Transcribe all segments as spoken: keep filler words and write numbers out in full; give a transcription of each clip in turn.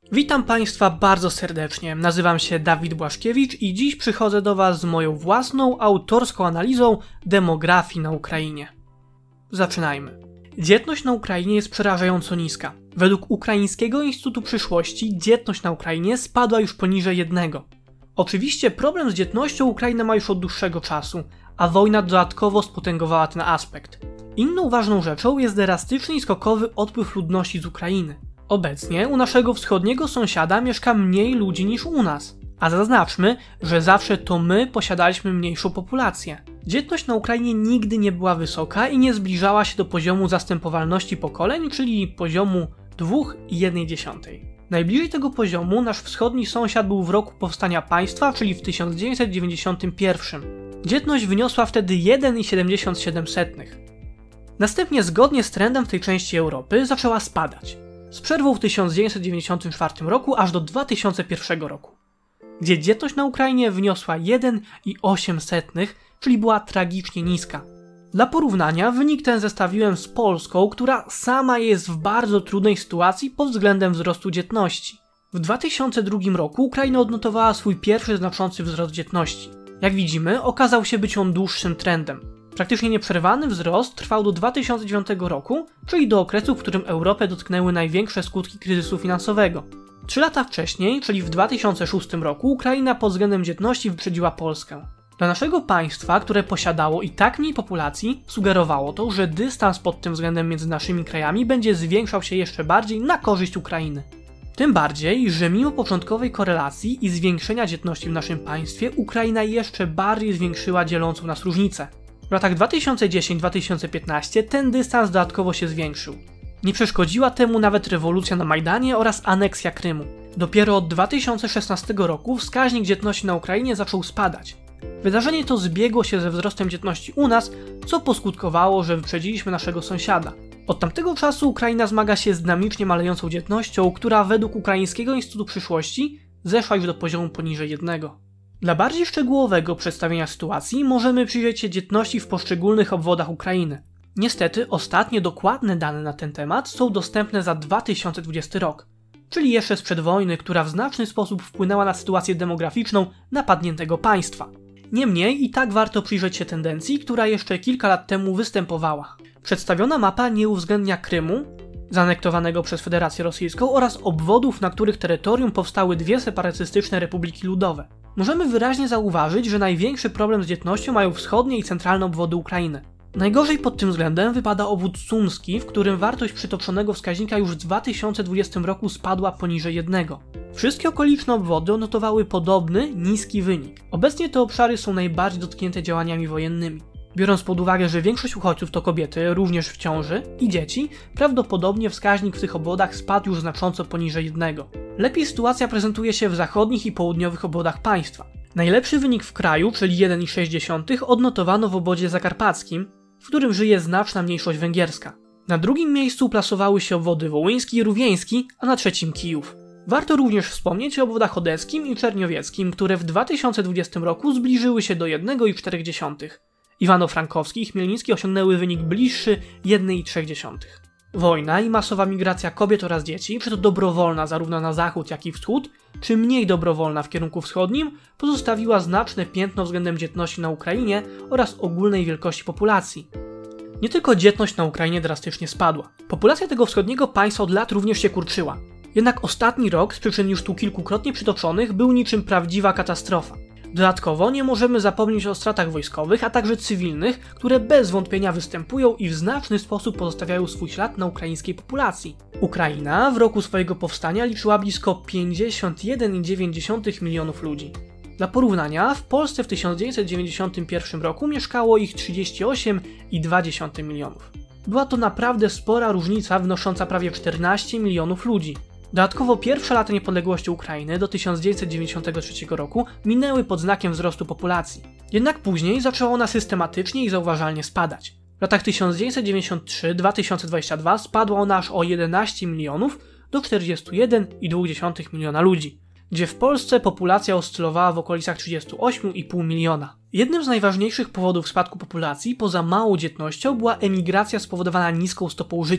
Witam Państwa bardzo serdecznie, nazywam się Dawid Błaszkiewicz i dziś przychodzę do Was z moją własną, autorską analizą demografii na Ukrainie. Zaczynajmy. Dzietność na Ukrainie jest przerażająco niska. Według Ukraińskiego Instytutu Przyszłości dzietność na Ukrainie spadła już poniżej jednego. Oczywiście problem z dzietnością Ukraina ma już od dłuższego czasu, a wojna dodatkowo spotęgowała ten aspekt. Inną ważną rzeczą jest drastyczny i skokowy odpływ ludności z Ukrainy. Obecnie u naszego wschodniego sąsiada mieszka mniej ludzi niż u nas. A zaznaczmy, że zawsze to my posiadaliśmy mniejszą populację. Dzietność na Ukrainie nigdy nie była wysoka i nie zbliżała się do poziomu zastępowalności pokoleń, czyli poziomu dwa i jedna dziesiąta. Najbliżej tego poziomu nasz wschodni sąsiad był w roku powstania państwa, czyli w tysiąc dziewięćset dziewięćdziesiątym pierwszym. Dzietność wyniosła wtedy jeden przecinek siedemdziesiąt siedem. Następnie zgodnie z trendem w tej części Europy zaczęła spadać. Z przerwą w tysiąc dziewięćset dziewięćdziesiątym czwartym roku aż do dwa tysiące pierwszego roku, gdzie dzietność na Ukrainie wyniosła jeden przecinek osiem, czyli była tragicznie niska. Dla porównania wynik ten zestawiłem z Polską, która sama jest w bardzo trudnej sytuacji pod względem wzrostu dzietności. W dwa tysiące drugim roku Ukraina odnotowała swój pierwszy znaczący wzrost dzietności. Jak widzimy, okazał się być on dłuższym trendem. Praktycznie nieprzerwany wzrost trwał do dwa tysiące dziewiątego roku, czyli do okresu, w którym Europę dotknęły największe skutki kryzysu finansowego. Trzy lata wcześniej, czyli w dwa tysiące szóstym roku, Ukraina pod względem dzietności wyprzedziła Polskę. Dla naszego państwa, które posiadało i tak mniej populacji, sugerowało to, że dystans pod tym względem między naszymi krajami będzie zwiększał się jeszcze bardziej na korzyść Ukrainy. Tym bardziej, że mimo początkowej korelacji i zwiększenia dzietności w naszym państwie, Ukraina jeszcze bardziej zwiększyła dzielącą nas różnicę. W latach dwa tysiące dziesiątym do dwa tysiące piętnastego ten dystans dodatkowo się zwiększył. Nie przeszkodziła temu nawet rewolucja na Majdanie oraz aneksja Krymu. Dopiero od dwa tysiące szesnastego roku wskaźnik dzietności na Ukrainie zaczął spadać. Wydarzenie to zbiegło się ze wzrostem dzietności u nas, co poskutkowało, że wyprzedziliśmy naszego sąsiada. Od tamtego czasu Ukraina zmaga się z dynamicznie malejącą dzietnością, która według Ukraińskiego Instytutu Przyszłości zeszła już do poziomu poniżej jednego. Dla bardziej szczegółowego przedstawienia sytuacji możemy przyjrzeć się dzietności w poszczególnych obwodach Ukrainy. Niestety ostatnie dokładne dane na ten temat są dostępne za dwa tysiące dwudziesty rok, czyli jeszcze sprzed wojny, która w znaczny sposób wpłynęła na sytuację demograficzną napadniętego państwa. Niemniej i tak warto przyjrzeć się tendencji, która jeszcze kilka lat temu występowała. Przedstawiona mapa nie uwzględnia Krymu, zaanektowanego przez Federację Rosyjską, oraz obwodów, na których terytorium powstały dwie separatystyczne republiki ludowe. Możemy wyraźnie zauważyć, że największy problem z dzietnością mają wschodnie i centralne obwody Ukrainy. Najgorzej pod tym względem wypada obwód sumski, w którym wartość przytoczonego wskaźnika już w dwa tysiące dwudziestym roku spadła poniżej jednego. Wszystkie okoliczne obwody odnotowały podobny, niski wynik. Obecnie te obszary są najbardziej dotknięte działaniami wojennymi. Biorąc pod uwagę, że większość uchodźców to kobiety, również w ciąży, i dzieci, prawdopodobnie wskaźnik w tych obwodach spadł już znacząco poniżej jednego. Lepiej sytuacja prezentuje się w zachodnich i południowych obwodach państwa. Najlepszy wynik w kraju, czyli jeden przecinek sześć, odnotowano w obwodzie zakarpackim, w którym żyje znaczna mniejszość węgierska. Na drugim miejscu plasowały się obwody wołyński i rówieński, a na trzecim Kijów. Warto również wspomnieć o obwodach odeskim i czerniowieckim, które w dwa tysiące dwudziestym roku zbliżyły się do jeden przecinek cztery. Iwano-Frankowski i Chmielnicki osiągnęły wynik bliższy jeden przecinek trzy. Wojna i masowa migracja kobiet oraz dzieci, czy to dobrowolna zarówno na zachód, jak i wschód, czy mniej dobrowolna w kierunku wschodnim, pozostawiła znaczne piętno względem dzietności na Ukrainie oraz ogólnej wielkości populacji. Nie tylko dzietność na Ukrainie drastycznie spadła. Populacja tego wschodniego państwa od lat również się kurczyła. Jednak ostatni rok, z przyczyn już tu kilkukrotnie przytoczonych, był niczym prawdziwa katastrofa. Dodatkowo nie możemy zapomnieć o stratach wojskowych, a także cywilnych, które bez wątpienia występują i w znaczny sposób pozostawiają swój ślad na ukraińskiej populacji. Ukraina w roku swojego powstania liczyła blisko pięćdziesiąt jeden przecinek dziewięć milionów ludzi. Dla porównania, w Polsce w tysiąc dziewięćset dziewięćdziesiątym pierwszym roku mieszkało ich trzydzieści osiem przecinek dwa milionów. Była to naprawdę spora różnica wynosząca prawie czternaście milionów ludzi. Dodatkowo pierwsze lata niepodległości Ukrainy do tysiąc dziewięćset dziewięćdziesiątego trzeciego roku minęły pod znakiem wzrostu populacji. Jednak później zaczęła ona systematycznie i zauważalnie spadać. W latach tysiąc dziewięćset dziewięćdziesiątym trzecim do dwa tysiące dwudziestego drugiego spadła ona aż o jedenaście milionów do czterdziestu jeden przecinek dwa miliona ludzi, gdzie w Polsce populacja oscylowała w okolicach trzydziestu ośmiu i pół miliona. Jednym z najważniejszych powodów spadku populacji poza małą dzietnością była emigracja spowodowana niską stopą życia.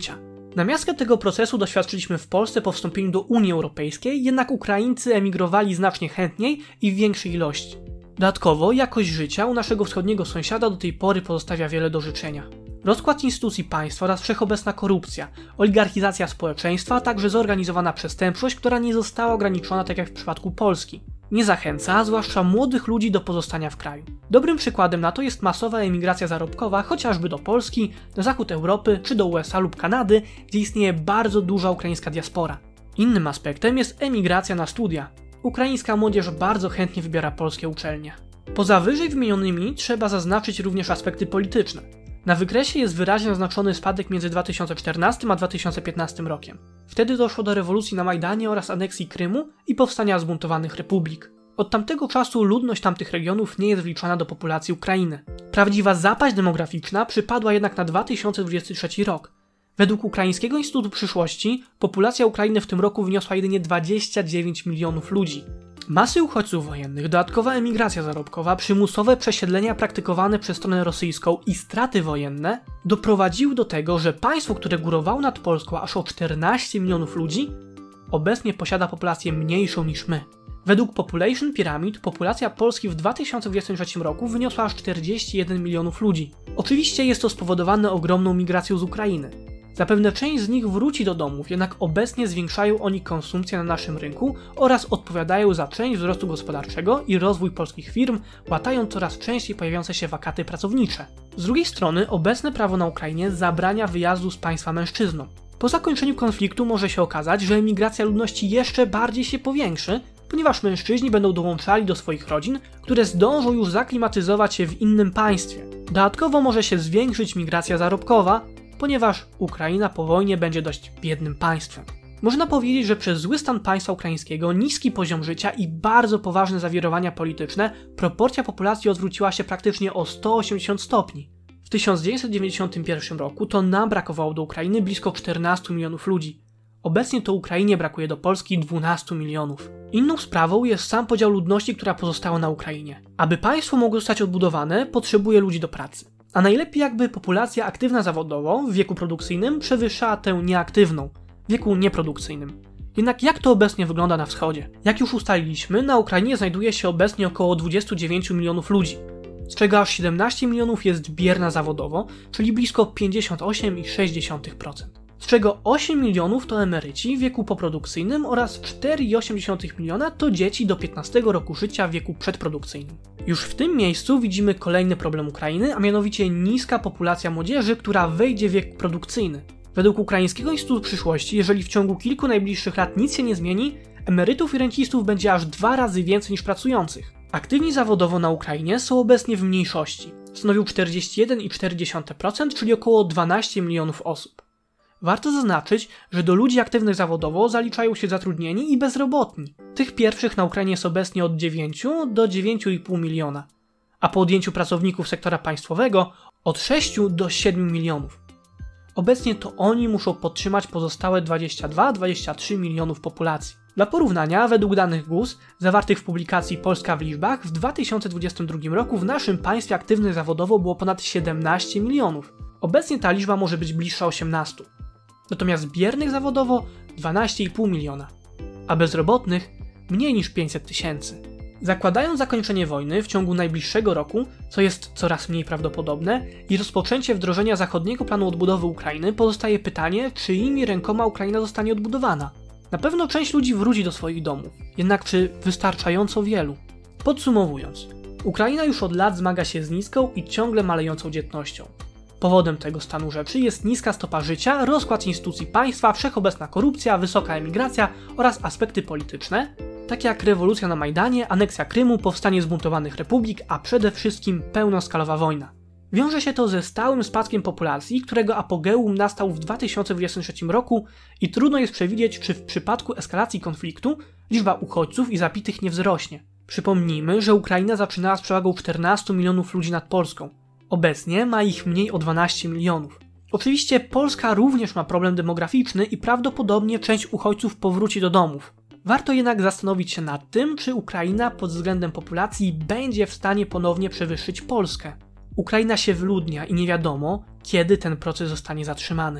Na miastkę tego procesu doświadczyliśmy w Polsce po wstąpieniu do Unii Europejskiej, jednak Ukraińcy emigrowali znacznie chętniej i w większej ilości. Dodatkowo jakość życia u naszego wschodniego sąsiada do tej pory pozostawia wiele do życzenia. Rozkład instytucji państwa oraz wszechobecna korupcja, oligarchizacja społeczeństwa, a także zorganizowana przestępczość, która nie została ograniczona tak jak w przypadku Polski, nie zachęca, zwłaszcza młodych ludzi, do pozostania w kraju. Dobrym przykładem na to jest masowa emigracja zarobkowa chociażby do Polski, na zachód Europy czy do U S A lub Kanady, gdzie istnieje bardzo duża ukraińska diaspora. Innym aspektem jest emigracja na studia. Ukraińska młodzież bardzo chętnie wybiera polskie uczelnie. Poza wyżej wymienionymi trzeba zaznaczyć również aspekty polityczne. Na wykresie jest wyraźnie zaznaczony spadek między dwa tysiące czternastym a dwa tysiące piętnastym rokiem. Wtedy doszło do rewolucji na Majdanie oraz aneksji Krymu i powstania zbuntowanych republik. Od tamtego czasu ludność tamtych regionów nie jest wliczana do populacji Ukrainy. Prawdziwa zapaść demograficzna przypadła jednak na dwa tysiące dwudziesty trzeci rok. Według Ukraińskiego Instytutu Przyszłości populacja Ukrainy w tym roku wyniosła jedynie dwadzieścia dziewięć milionów ludzi. Masy uchodźców wojennych, dodatkowa emigracja zarobkowa, przymusowe przesiedlenia praktykowane przez stronę rosyjską i straty wojenne doprowadziły do tego, że państwo, które górowało nad Polską aż o czternaście milionów ludzi, obecnie posiada populację mniejszą niż my. Według Population Pyramid populacja Polski w dwa tysiące dwudziestym trzecim roku wyniosła aż czterdzieści jeden milionów ludzi. Oczywiście jest to spowodowane ogromną migracją z Ukrainy. Zapewne część z nich wróci do domów, jednak obecnie zwiększają oni konsumpcję na naszym rynku oraz odpowiadają za część wzrostu gospodarczego i rozwój polskich firm, łatając coraz częściej pojawiające się wakaty pracownicze. Z drugiej strony obecne prawo na Ukrainie zabrania wyjazdu z państwa mężczyznom. Po zakończeniu konfliktu może się okazać, że emigracja ludności jeszcze bardziej się powiększy, ponieważ mężczyźni będą dołączali do swoich rodzin, które zdążą już zaklimatyzować się w innym państwie. Dodatkowo może się zwiększyć migracja zarobkowa, ponieważ Ukraina po wojnie będzie dość biednym państwem. Można powiedzieć, że przez zły stan państwa ukraińskiego, niski poziom życia i bardzo poważne zawirowania polityczne, proporcja populacji odwróciła się praktycznie o sto osiemdziesiąt stopni. W tysiąc dziewięćset dziewięćdziesiątym pierwszym roku to nam brakowało do Ukrainy blisko czternastu milionów ludzi. Obecnie to Ukrainie brakuje do Polski dwunastu milionów. Inną sprawą jest sam podział ludności, która pozostała na Ukrainie. Aby państwo mogło zostać odbudowane, potrzebuje ludzi do pracy. A najlepiej jakby populacja aktywna zawodowo w wieku produkcyjnym przewyższała tę nieaktywną w wieku nieprodukcyjnym. Jednak jak to obecnie wygląda na wschodzie? Jak już ustaliliśmy, na Ukrainie znajduje się obecnie około dwadzieścia dziewięć milionów ludzi, z czego aż siedemnaście milionów jest bierna zawodowo, czyli blisko pięćdziesiąt osiem przecinek sześć procent. Z czego osiem milionów to emeryci w wieku poprodukcyjnym oraz cztery przecinek osiem miliona to dzieci do piętnastego roku życia w wieku przedprodukcyjnym. Już w tym miejscu widzimy kolejny problem Ukrainy, a mianowicie niska populacja młodzieży, która wejdzie w wiek produkcyjny. Według Ukraińskiego Instytutu Przyszłości, jeżeli w ciągu kilku najbliższych lat nic się nie zmieni, emerytów i rencistów będzie aż dwa razy więcej niż pracujących. Aktywni zawodowo na Ukrainie są obecnie w mniejszości. Stanowią czterdzieści jeden przecinek cztery procent, czyli około dwanaście milionów osób. Warto zaznaczyć, że do ludzi aktywnych zawodowo zaliczają się zatrudnieni i bezrobotni. Tych pierwszych na Ukrainie jest obecnie od dziewięciu do dziewięciu i pół miliona, a po odjęciu pracowników sektora państwowego od sześciu do siedmiu milionów. Obecnie to oni muszą podtrzymać pozostałe dwadzieścia dwa do dwudziestu trzech milionów populacji. Dla porównania, według danych G U S zawartych w publikacji Polska w liczbach, w dwa tysiące dwudziestym drugim roku w naszym państwie aktywnych zawodowo było ponad siedemnaście milionów. Obecnie ta liczba może być bliższa osiemnastu. Natomiast biernych zawodowo dwanaście i pół miliona, a bezrobotnych mniej niż pięćset tysięcy. Zakładając zakończenie wojny w ciągu najbliższego roku, co jest coraz mniej prawdopodobne, i rozpoczęcie wdrożenia zachodniego planu odbudowy Ukrainy, pozostaje pytanie, czyimi rękoma Ukraina zostanie odbudowana. Na pewno część ludzi wróci do swoich domów, jednak czy wystarczająco wielu? Podsumowując, Ukraina już od lat zmaga się z niską i ciągle malejącą dzietnością. Powodem tego stanu rzeczy jest niska stopa życia, rozkład instytucji państwa, wszechobecna korupcja, wysoka emigracja oraz aspekty polityczne, takie jak rewolucja na Majdanie, aneksja Krymu, powstanie zbuntowanych republik, a przede wszystkim pełnoskalowa wojna. Wiąże się to ze stałym spadkiem populacji, którego apogeum nastał w dwa tysiące dwudziestym trzecim roku i trudno jest przewidzieć, czy w przypadku eskalacji konfliktu liczba uchodźców i zabitych nie wzrośnie. Przypomnijmy, że Ukraina zaczynała z przewagą czternastu milionów ludzi nad Polską. Obecnie ma ich mniej o dwanaście milionów. Oczywiście Polska również ma problem demograficzny i prawdopodobnie część uchodźców powróci do domów. Warto jednak zastanowić się nad tym, czy Ukraina pod względem populacji będzie w stanie ponownie przewyższyć Polskę. Ukraina się wyludnia i nie wiadomo, kiedy ten proces zostanie zatrzymany.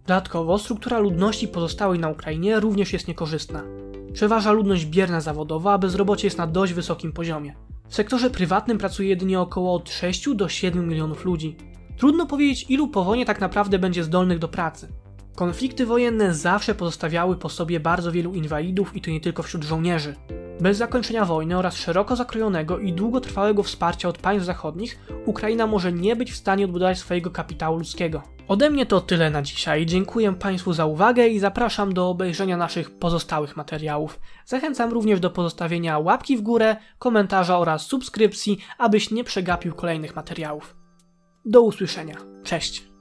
Dodatkowo struktura ludności pozostałej na Ukrainie również jest niekorzystna. Przeważa ludność bierna zawodowa, a bezrobocie jest na dość wysokim poziomie. W sektorze prywatnym pracuje jedynie około od sześciu do siedmiu milionów ludzi. Trudno powiedzieć, ilu po wojnie tak naprawdę będzie zdolnych do pracy. Konflikty wojenne zawsze pozostawiały po sobie bardzo wielu inwalidów i to nie tylko wśród żołnierzy. Bez zakończenia wojny oraz szeroko zakrojonego i długotrwałego wsparcia od państw zachodnich Ukraina może nie być w stanie odbudować swojego kapitału ludzkiego. Ode mnie to tyle na dzisiaj. Dziękuję Państwu za uwagę i zapraszam do obejrzenia naszych pozostałych materiałów. Zachęcam również do pozostawienia łapki w górę, komentarza oraz subskrypcji, abyś nie przegapił kolejnych materiałów. Do usłyszenia. Cześć!